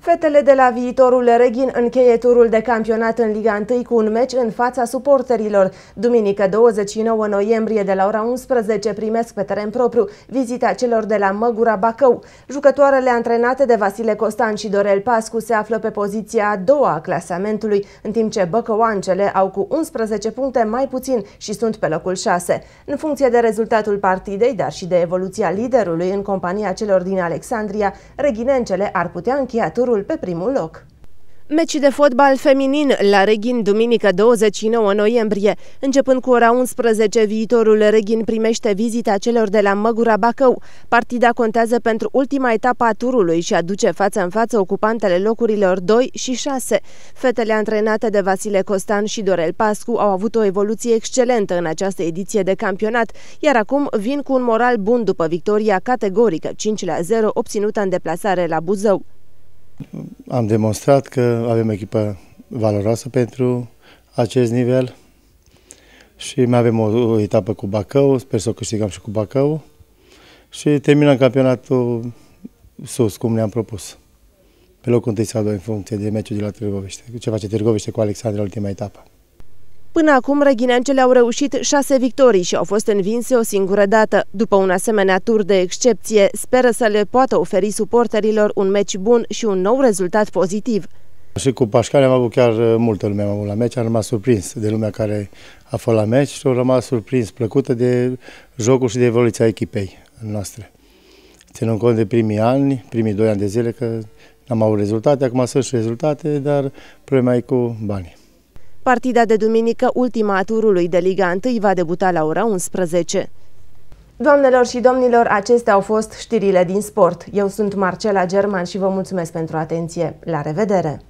Fetele de la Viitorul Reghin încheie turul de campionat în Liga 1 cu un meci în fața suporterilor. Duminică 29 noiembrie de la ora 11 primesc pe teren propriu vizita celor de la Măgura Bacău. Jucătoarele antrenate de Vasile Costan și Dorel Pascu se află pe poziția a doua a clasamentului, în timp ce băcăuancele au cu 11 puncte mai puțin și sunt pe locul 6. În funcție de rezultatul partidei, dar și de evoluția liderului în compania celor din Alexandria, reghinencele ar putea încheia turul pe primul loc. Meci de fotbal feminin la Reghin duminică 29 noiembrie. Începând cu ora 11, Viitorul Reghin primește vizita celor de la Măgura Bacău. Partida contează pentru ultima etapă a turului și aduce față în față ocupantele locurilor 2 și 6. Fetele antrenate de Vasile Costan și Dorel Pascu au avut o evoluție excelentă în această ediție de campionat, iar acum vin cu un moral bun după victoria categorică 5-0 obținută în deplasare la Buzău. Am demonstrat că avem o echipă valoroasă pentru acest nivel și mai avem o etapă cu Bacău, sper să o câștigăm și cu Bacău și terminăm campionatul sus, cum ne-am propus. Pe locul 1 sau 2 în funcție de meciul de la Târgoviște, ce face Târgoviște cu Alexandria ultima etapă. Până acum, reghinencele au reușit 6 victorii și au fost învinse o singură dată. După un asemenea tur de excepție, speră să le poată oferi suporterilor un meci bun și un nou rezultat pozitiv. Și cu Pașcani am avut chiar multă lume la meci, am rămas surprins de lumea care a fost la meci și am rămas surprins, plăcută de jocul și de evoluția echipei noastre. Ținând cont de primii ani, primii 2 ani de zile, că n-am avut rezultate, acum sunt și rezultate, dar problema e cu banii. Partida de duminică, ultima a turului de Liga 1, va debuta la ora 11. Doamnelor și domnilor, acestea au fost știrile din sport. Eu sunt Marcela German și vă mulțumesc pentru atenție. La revedere!